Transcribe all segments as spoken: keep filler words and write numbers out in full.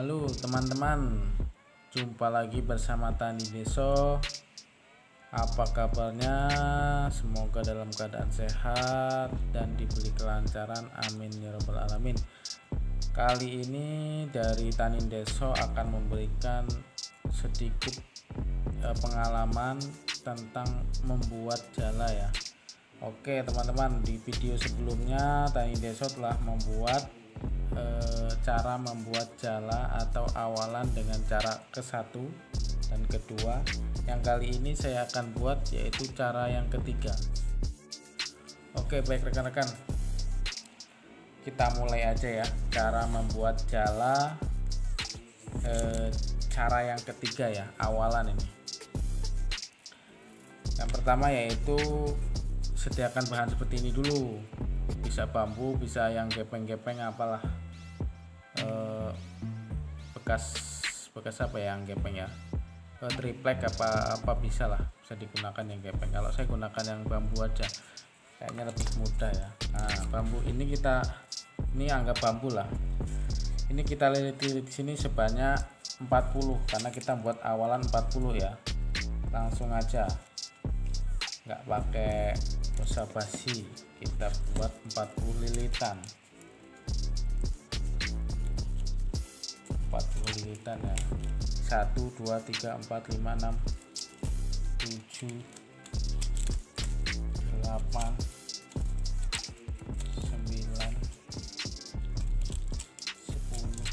Halo teman-teman, jumpa lagi bersama Tani Deso. Apa kabarnya? Semoga dalam keadaan sehat dan diberi kelancaran, amin ya rabbal alamin. Kali ini dari Tani Deso akan memberikan sedikit eh, pengalaman tentang membuat jala ya. Oke teman-teman, di video sebelumnya Tani Deso telah membuat E, cara membuat jala atau awalan dengan cara ke satu dan kedua. Yang kali ini saya akan buat yaitu cara yang ketiga. Oke baik rekan-rekan, kita mulai aja ya cara membuat jala e, cara yang ketiga ya, awalan ini. Yang pertama yaitu sediakan bahan seperti ini dulu, bisa bambu, bisa yang gepeng-gepeng apalah, eh, bekas bekas apa ya yang gepeng ya, eh, triplek apa apa bisa lah, bisa digunakan yang gepeng. Kalau saya gunakan yang bambu aja, kayaknya lebih mudah ya. Nah bambu ini kita ini anggap bambu lah, ini kita lilit-lilit sini sebanyak empat puluh karena kita buat awalan empat puluh ya. Langsung aja, nggak pakai basa-basi, kita buat empat puluh lilitan, empat puluh lilitan ya. Satu dua tiga empat lima enam tujuh delapan sembilan sepuluh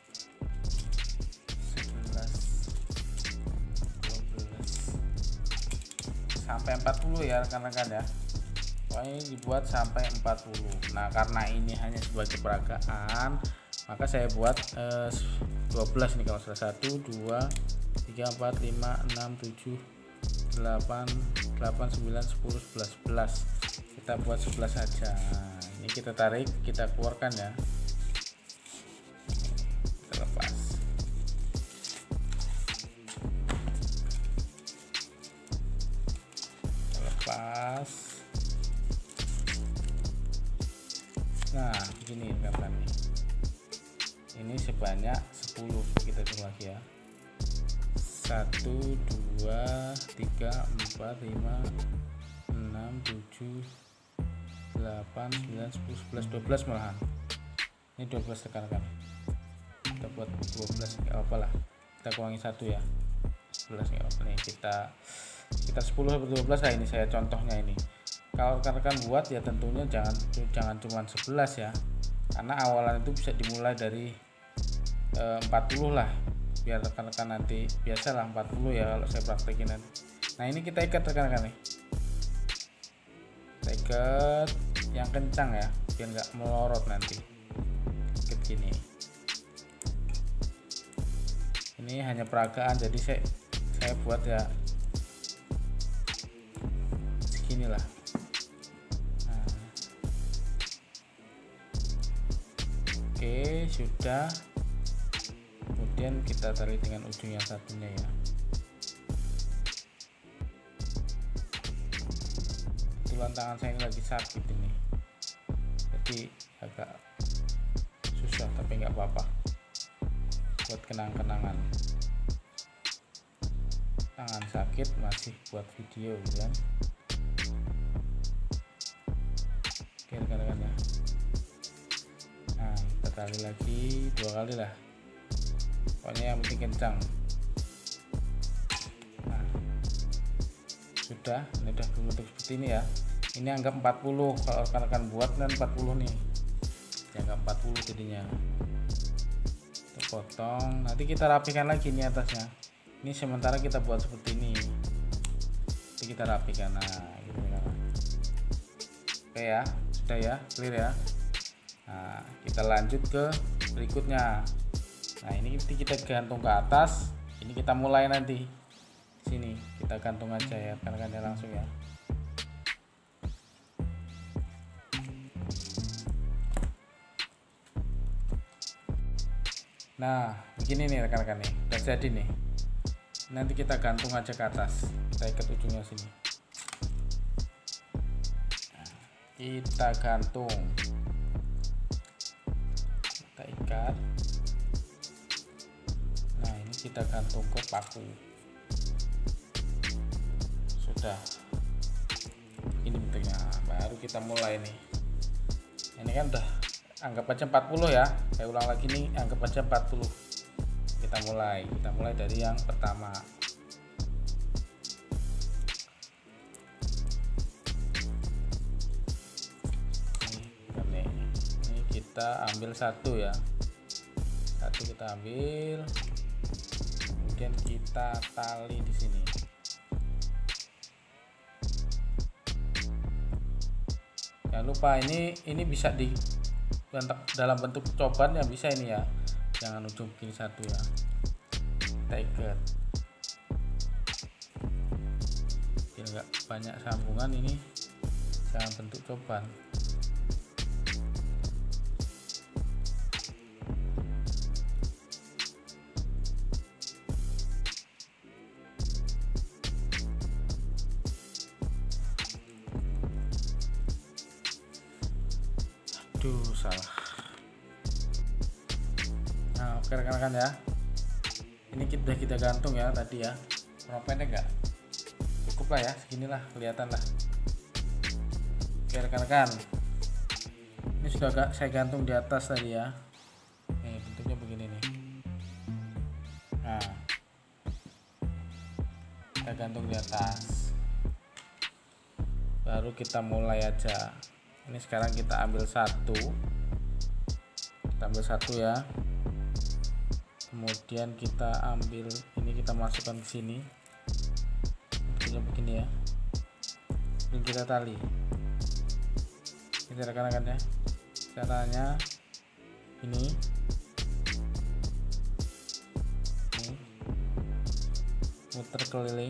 sebelas dua belas sampai empat puluh ya rekan-rekan ya. Pokoknya dibuat sampai empat puluh. Nah karena ini hanya sebagai peragaan, maka saya buat eh, dua belas nih kalau salah. Satu dua tiga empat lima enam tujuh delapan delapan sembilan sepuluh sebelas sebelas. Kita buat sebelas saja. Nah, ini kita tarik, kita keluarkan ya, kita lepas. Kita lepas. Nah begini kan nih, ini sebanyak sepuluh, kita coba lagi ya. Satu dua tiga empat lima enam tujuh delapan sembilan sepuluh sebelas dua belas malahan. Ini dua belas rekan-rekan, kita buat dua belas, nggak apa lah, kita kurangi satu ya, sebelas nggak apa nih, kita kita sepuluh sampai dua belas lah. Ini saya contohnya ini. Kalau rekan-rekan buat ya tentunya jangan jangan cuma sebelas ya, karena awalan itu bisa dimulai dari e, empat puluh lah, biar rekan-rekan nanti biasalah empat puluh ya kalau saya praktekin nanti. Nah ini kita ikat rekan-rekan nih, kita ikat yang kencang ya biar nggak melorot nanti. Ikat gini, ini hanya peragaan jadi saya saya buat ya seginilah. Oke sudah, kemudian kita tarik dengan ujung yang satunya ya. Tulang tangan saya ini lagi sakit ini, jadi agak susah, tapi nggak apa-apa buat kenang-kenangan. Tangan sakit masih buat video gitu kan. Oke rekan-rekan ya. Nah kita tarik lagi dua kali lah, pokoknya yang penting kencang. Nah sudah, ini udah berbentuk seperti ini ya. Ini anggap empat puluh, kalau rekan-rekan buat kan empat puluh nih, dianggap empat puluh jadinya. Kita potong, nanti kita rapikan lagi nih atasnya. Ini sementara kita buat seperti ini, nanti kita rapikan. Nah gitu kan. Oke ya, sudah ya, clear ya. Nah kita lanjut ke berikutnya. Nah ini kita gantung ke atas, ini kita mulai nanti sini, kita gantung aja ya karena kan langsung ya. Nah begini nih rekan-rekan nih, udah jadi nih. Nanti kita gantung aja ke atas, kita ikat ujungnya sini, nah, kita gantung, kita ikat. kita gantung ke paku. Sudah ini bentuknya, baru kita mulai nih. Ini kan udah anggap aja empat puluh ya, saya ulang lagi nih, anggap aja empat puluh. Kita mulai kita mulai dari yang pertama. Ini, ini kita ambil satu ya, satu kita ambil, kemudian kita tali di sini. Jangan lupa ini ini bisa di dalam bentuk coban ya, bisa ini ya, jangan ujung begini satu ya, kita ikat biar nggak banyak sambungan. Ini jangan bentuk coban. Aduh, salah. Nah, oke rekan-rekan ya, ini kita kita gantung ya tadi ya. Kurang pendek nggak? Cukup lah ya, seginilah kelihatan lah. Oke rekan-rekan, ini sudah agak saya gantung di atas tadi ya. Nih bentuknya begini nih. Nah, kita gantung di atas, baru kita mulai aja. Ini sekarang kita ambil satu, kita ambil satu ya, kemudian kita ambil ini, kita masukkan ke sini, bentuknya begini ya, dan kita tali. Ini rekan-rekan ya, caranya ini, ini muter keliling,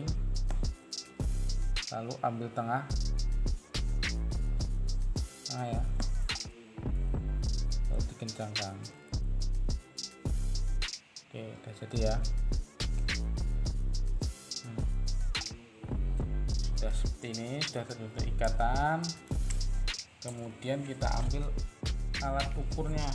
lalu ambil tengah. Nah ya, lalu dikencangkan. Oke, udah jadi ya. hmm. Sudah seperti ini, sudah terbentuk ikatan. Kemudian kita ambil alat ukurnya.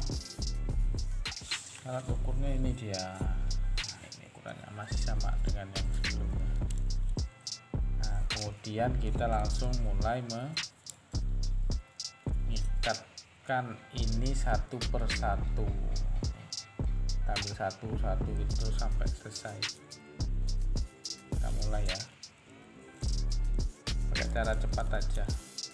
Alat ukurnya ini dia. Nah, ini ukurannya masih sama dengan yang sebelumnya. Nah, kemudian kita langsung mulai me kan ini satu persatu, ambil satu satu itu sampai selesai. Kita mulai ya, pakai cara cepat aja.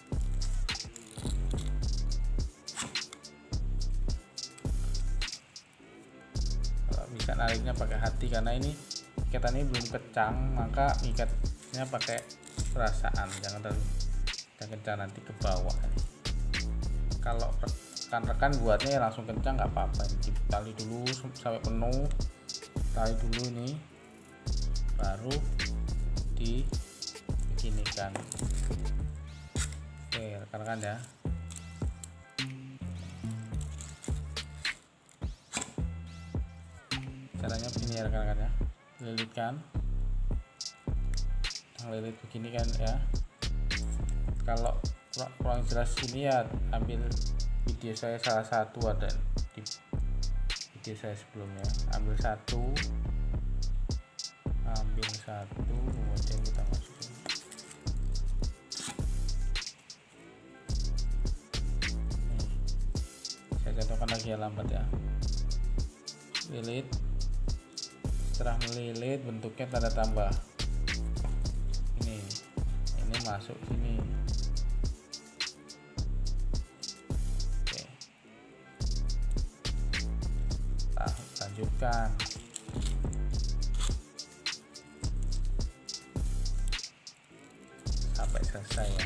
Kalau bisa nariknya pakai hati, karena ini ikatannya belum kencang, maka ikatnya pakai perasaan, jangan terlalu jangan kencang nanti ke bawah. Kalau rekan-rekan buatnya ya langsung kencang nggak apa-apa, ditali dulu sampai penuh, tali dulu ini, baru dibeginikan. Oke rekan-rekan ya, caranya begini ya rekan-rekan ya, lilitkan, lilit begini kan ya. Kalau kurang jelas ini ya, ambil video saya salah satu, ada di video saya sebelumnya. Ambil satu, ambil satu, kemudian kita masukin. Nih, saya contohkan lagi ya, lambat ya. Lilit, setelah melilit bentuknya tanda tambah. Ini, ini masuk sini. Lanjutkan. Sampai selesai ya.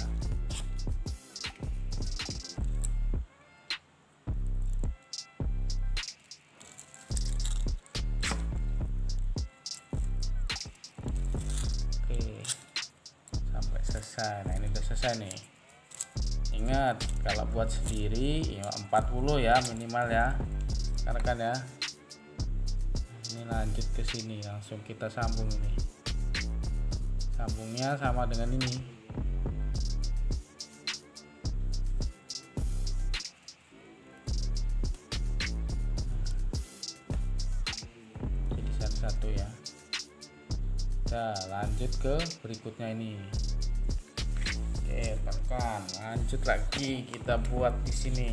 Oke, sampai selesai. Nah ini udah selesai nih. Ingat kalau buat sendiri ya empat puluh ya minimal ya, rekan-rekan ya. Ini lanjut ke sini, langsung kita sambung ini. Sambungnya sama dengan ini. Jadi satu-satu ya. Nah, lanjut ke berikutnya ini. Oke, tekan, lanjut lagi kita buat di sini.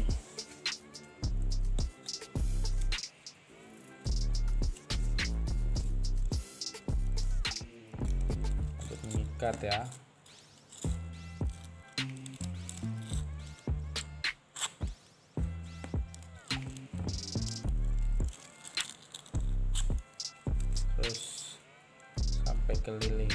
Untuk mengikat ya. Terus sampai keliling.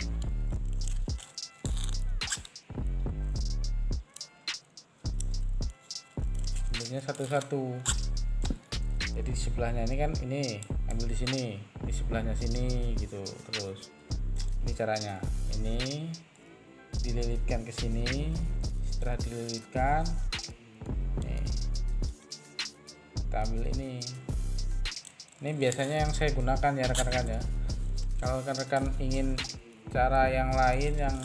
Ambilnya satu-satu. Jadi sebelahnya ini kan ini ambil di sini, di sebelahnya sini gitu. Terus ini caranya. Ini dililitkan ke sini. Setelah dililitkan, nih, kita ambil ini. Ini biasanya yang saya gunakan ya rekan-rekan ya. Kalau rekan-rekan ingin cara yang lain yang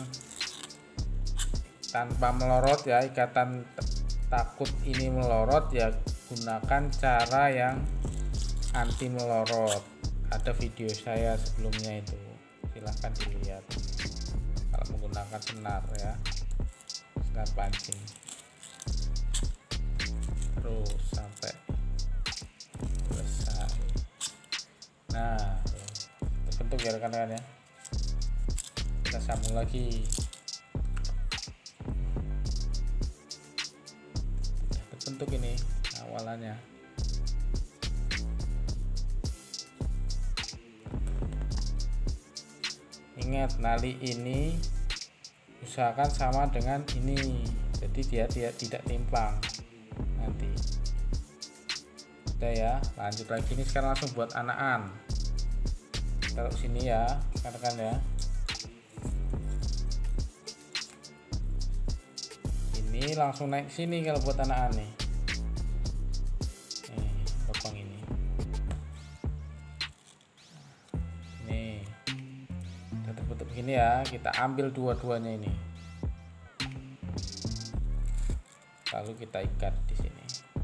tanpa melorot ya, ikatan takut ini melorot ya, gunakan cara yang anti melorot. Ada video saya sebelumnya itu, silahkan dilihat. Kalau menggunakan senar ya, senar pancing. Terus sampai selesai. Nah, terbentuk ya rekan-rekan ya. Kita sambung lagi. Sudah terbentuk ini awalannya. Ingat, nali ini usahakan sama dengan ini, jadi dia dia tidak timpang nanti. Udah ya, lanjut lagi. Ini sekarang langsung buat anakan. Taruh sini ya rekan-rekan ya. Ini langsung naik sini kalau buat anakan nih. Nih lubang ini. Nih udah terbentuk begini ya. Kita ambil dua-duanya ini, lalu kita ikat di sini.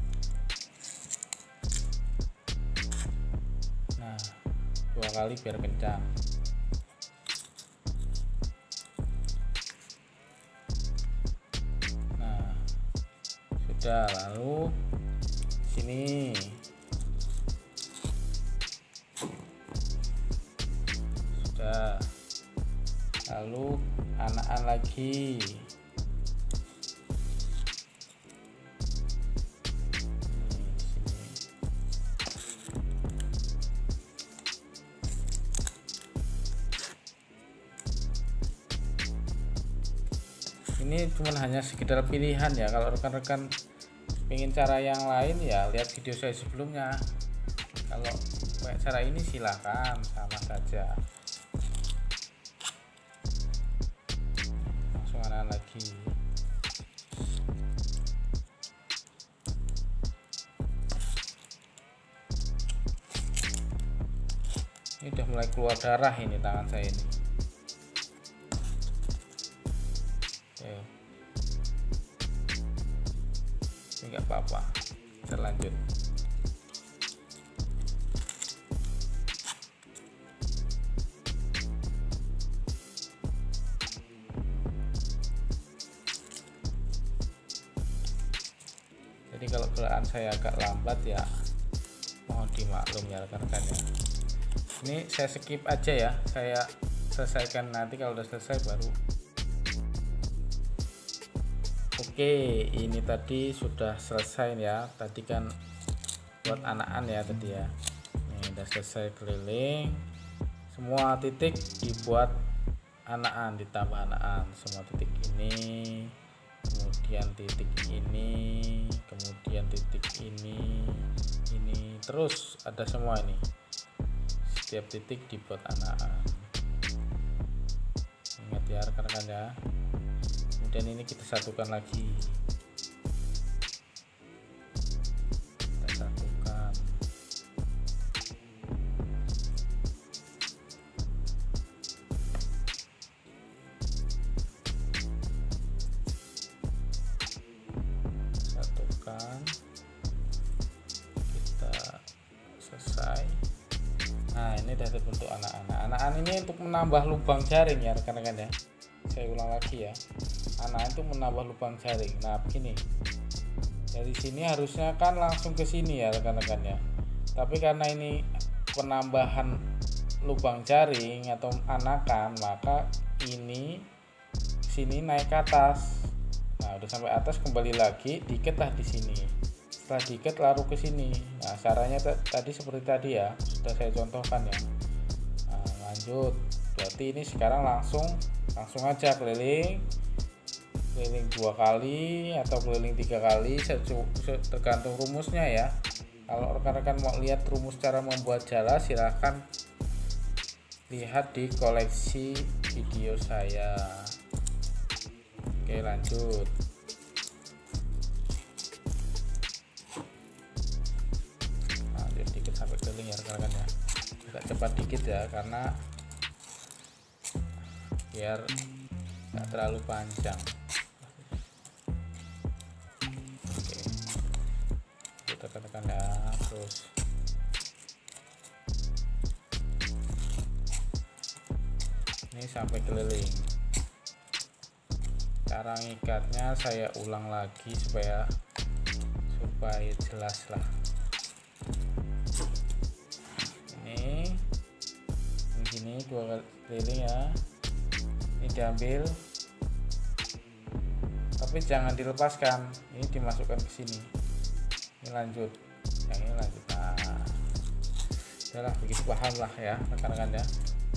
Nah, dua kali biar kencang. Nah, sudah. Lalu sini sudah. Lalu anakan lagi. Ini cuman hanya sekedar pilihan ya. Kalau rekan-rekan ingin cara yang lain ya lihat video saya sebelumnya. Kalau kayak cara ini silahkan, sama saja. Langsung anak lagi. Ini udah mulai keluar darah ini tangan saya ini. Ini nggak apa-apa, kita lanjut. Jadi kalau gerakan saya agak lambat ya mohon dimaklum ya rekan-rekan ya. Ini saya skip aja ya, saya selesaikan nanti kalau udah selesai baru. Oke, ini tadi sudah selesai ya. Tadi kan buat anakan ya tadi ya. Ini udah selesai keliling. Semua titik dibuat anakan, ditambah anakan. Semua titik ini, kemudian titik ini, kemudian titik ini, ini terus ada semua ini. Setiap titik dibuat anakan. Ingat ya rekan-rekan ya. Dan ini kita satukan lagi, kita satukan. Satukan, kita selesai. Nah, ini udah terbentuk anak-anak. anakan ini untuk menambah lubang jaring ya rekan-rekan ya. Saya ulang lagi ya, anakan itu menambah lubang jaring. Nah begini, dari sini harusnya kan langsung ke sini ya rekan-rekan ya, tapi karena ini penambahan lubang jaring atau anakan, maka ini sini naik ke atas. Nah udah sampai atas, kembali lagi diikat lah di sini. Setelah diikat lalu ke sini. Nah caranya tadi seperti tadi ya, sudah saya contohkan ya. Nah, lanjut, berarti ini sekarang langsung langsung aja keliling keliling dua kali atau keliling tiga kali, tergantung rumusnya ya. Kalau rekan-rekan mau lihat rumus cara membuat jala, silahkan lihat di koleksi video saya. Oke lanjut. Lanjut dikit sampai keliling ya rekan-rekan ya, agak cepat dikit ya karena biar nggak terlalu panjang. Oke, kita tekan ya, terus ini sampai keliling. Cara ngikatnya saya ulang lagi supaya supaya jelas lah. Ini begini dua kali keliling ya. Ini diambil, tapi jangan dilepaskan. Ini dimasukkan ke sini. Ini lanjut, yang ini lanjut. Nah, udahlah begitu paham lah ya rekan-rekan ya.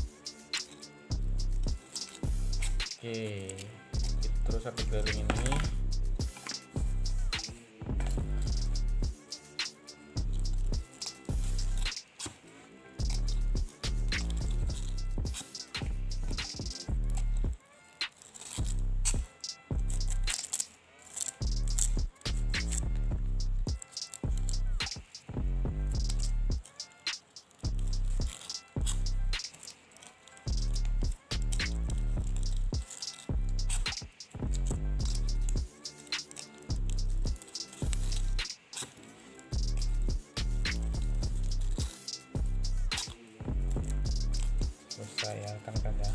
Oke, terus sampai keliling ini. Saya rekan-rekan ya,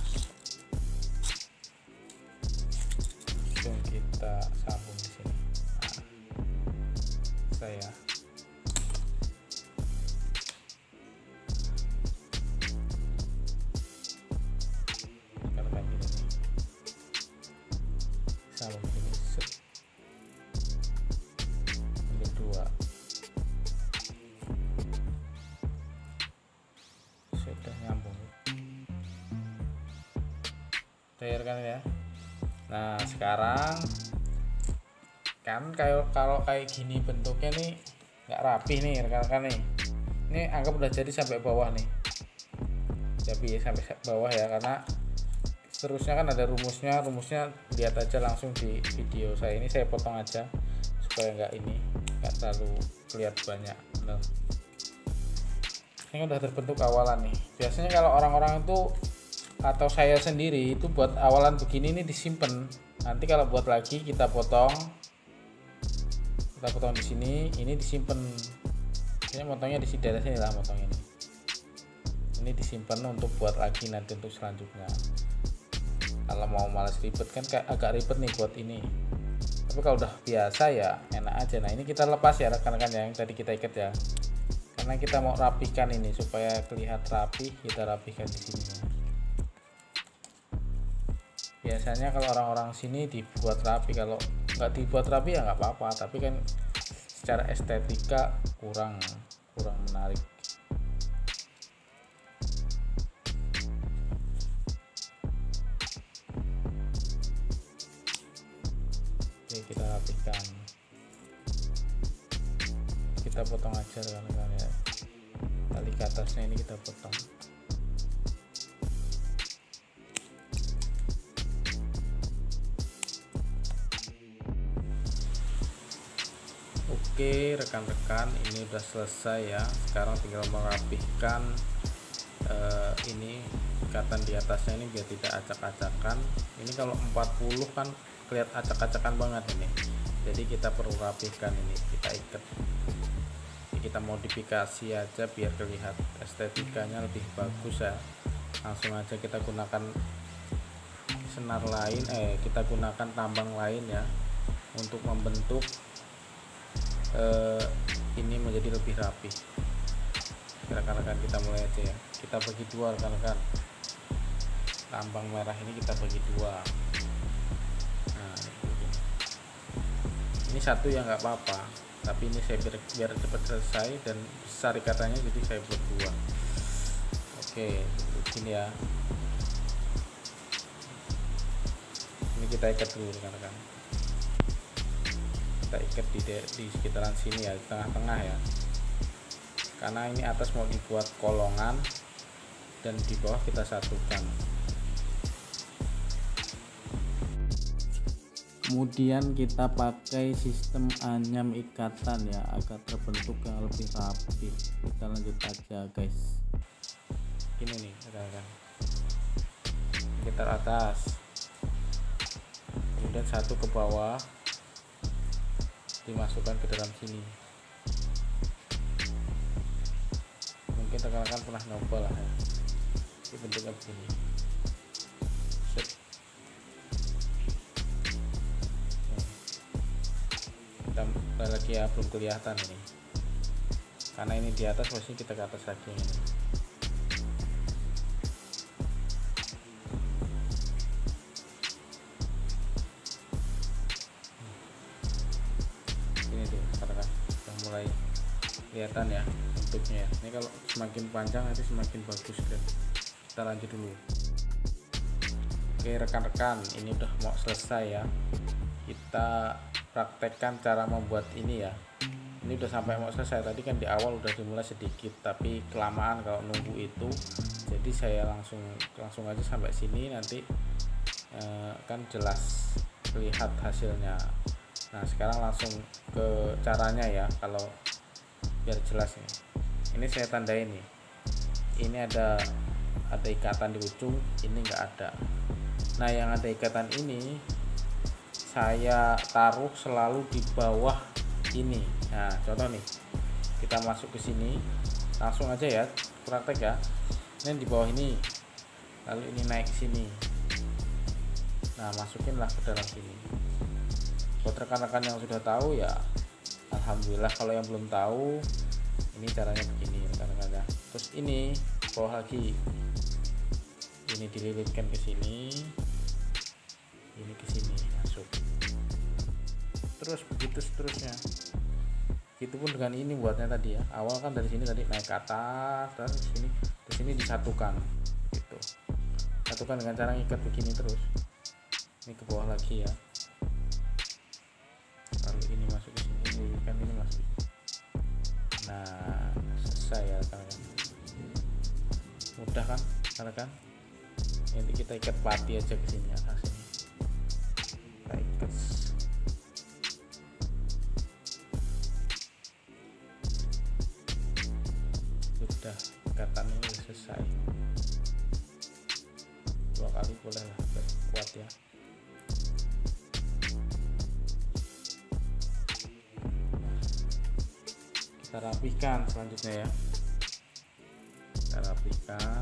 langsung kita sambung di sini. Nah, saya rekan-rekan ini nih, sambung sini, set, ambil dua, sudah nyambung. Cair kan ya. Nah sekarang kan kayak kalau kayak gini bentuknya nih nggak rapi nih rekan-rekan nih. Ini anggap udah jadi sampai bawah nih, jadi sampai bawah ya, karena seterusnya kan ada rumusnya. Rumusnya lihat aja langsung di video saya ini, saya potong aja supaya nggak ini nggak terlalu kelihatan banyak. Nah, ini udah terbentuk awalan nih. Biasanya kalau orang-orang itu atau saya sendiri itu buat awalan begini ini disimpan. Nanti kalau buat lagi kita potong, kita potong di sini, ini disimpan. Ini motongnya di daerah sini lah, motong ini. Ini disimpan untuk buat lagi nanti untuk selanjutnya. Kalau mau malas ribet kan kayak agak ribet nih buat ini. Tapi kalau udah biasa ya enak aja. Nah ini kita lepas ya rekan-rekan yang tadi kita ikat ya. Karena kita mau rapikan ini supaya kelihatan rapi, kita rapikan di sini. Biasanya kalau orang-orang sini dibuat rapi, kalau nggak dibuat rapi ya nggak apa-apa, tapi kan secara estetika kurang kurang menarik. Oke, kita rapikan, kita potong aja kan ya, tali ke atasnya ini kita potong. Oke rekan-rekan, ini udah selesai ya. Sekarang tinggal merapihkan uh, ini ikatan di atasnya ini biar tidak acak-acakan. Ini kalau empat puluh kan kelihatan acak-acakan banget ini, jadi kita perlu rapihkan ini, kita ikat. Jadi kita modifikasi aja biar kelihatan estetikanya lebih bagus ya. langsung aja kita gunakan senar lain, eh kita gunakan tambang lain ya untuk membentuk eh, ini menjadi lebih rapi. Rekan-rekan, kita mulai aja ya, kita bagi dua rekan-rekan, tambang merah ini kita bagi dua. Nah ini satu ya nggak apa-apa, tapi ini saya biar, biar cepat selesai dan besar ikatannya, jadi saya buat dua. Oke begini ya, ini kita ikat dulu rekan-rekan, kita ikat di, di sekitaran sini ya, di tengah-tengah ya, karena ini atas mau dibuat kolongan dan di bawah kita satukan. Kemudian kita pakai sistem anyam ikatan ya, agar terbentuk yang lebih rapi. Kita lanjut aja guys. Ini nih rekan-rekan, kita atas, kemudian satu ke bawah, dimasukkan ke dalam sini. Mungkin rekan-rekan pernah nyoba lah ya, ini bentuknya begini. Set. Kita mulai lagi ya, belum kelihatan ini karena ini di atas, pasti kita ke atas lagi ini. Ini tuh rekan-rekan, sudah mulai kelihatan ya bentuknya ya. Ini kalau semakin panjang nanti semakin bagus kan. Kita lanjut dulu. Oke rekan-rekan, ini udah mau selesai ya, kita praktekkan cara membuat ini ya. Ini udah sampai mau selesai, tadi kan di awal udah dimulai sedikit tapi kelamaan kalau nunggu itu, jadi saya langsung langsung aja sampai sini, nanti eh, kan jelas lihat hasilnya. Nah sekarang langsung ke caranya ya, kalau biar jelas nih. Ini saya tandai nih, ini ada ada ikatan di ujung, ini enggak ada. Nah yang ada ikatan ini saya taruh selalu di bawah ini. Nah contoh nih, kita masuk ke sini, langsung aja ya praktek ya. Ini di bawah ini, lalu ini naik ke sini. Nah masukinlah ke dalam sini. Buat rekan-rekan yang sudah tahu ya alhamdulillah, kalau yang belum tahu ini caranya begini rekan-rekan ya. Terus ini bawah lagi, ini dililitkan ke sini, ini ke sini masuk, terus begitu seterusnya. Begitupun dengan ini buatnya tadi ya, awal kan dari sini tadi naik ke atas, terus sini, terus ini disatukan gitu, satukan dengan cara ikat begini terus. Ini ke bawah lagi ya, lalu ini masuk ke sini, ini kan ini masuk. Nah selesai ya rekan-rekan, mudah kan rekan-rekan. Nanti kita ikat pati aja ke sini atas ini, kita ikat. Sudah, ikatan ini sudah selesai. Dua kali boleh lah, kuat ya. Kita rapihkan selanjutnya ya, kita rapihkan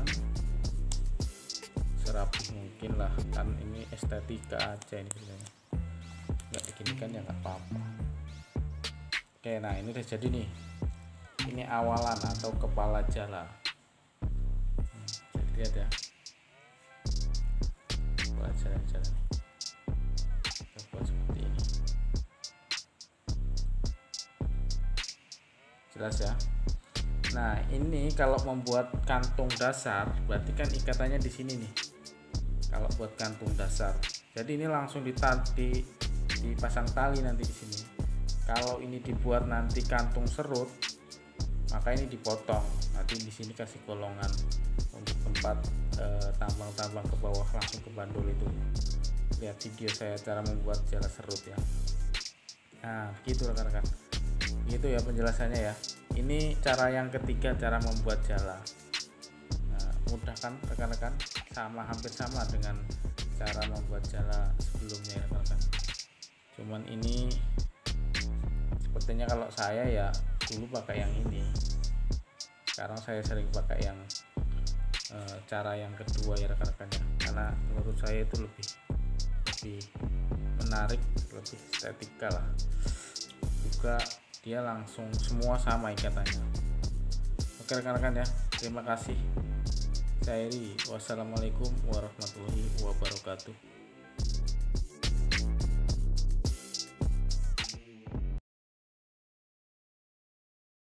serapih mungkin lah, kan ini estetika aja ini sebenarnya, nggak beginikan ya nggak apa-apa. Oke nah ini udah jadi nih, ini awalan atau kepala jala. hmm, jadi lihat ya, kepala jala-jala nih, kita buat seperti ini, jelas ya. Nah ini kalau membuat kantung dasar berarti kan ikatannya di sini nih, kalau buat kantung dasar. Jadi ini langsung ditali, dipasang tali nanti di sini. Kalau ini dibuat nanti kantung serut, maka ini dipotong. Nanti di sini kasih golongan untuk tempat eh, tambang-tambang ke bawah langsung ke bandul itu. Lihat video saya cara membuat jala serut ya. Nah begitu rekan-rekan, gitu ya penjelasannya ya. Ini cara yang ketiga, cara membuat jala. Nah, mudah kan rekan-rekan, sama hampir sama dengan cara membuat jala sebelumnya rekan-rekan. Cuman ini sepertinya kalau saya ya dulu pakai yang ini, sekarang saya sering pakai yang e, cara yang kedua ya rekan-rekan ya, karena menurut saya itu lebih lebih menarik, lebih estetika lah, juga dia langsung semua sama ikatannya. Oke rekan-rekan ya, terima kasih. Saya Eri, wassalamualaikum warahmatullahi wabarakatuh.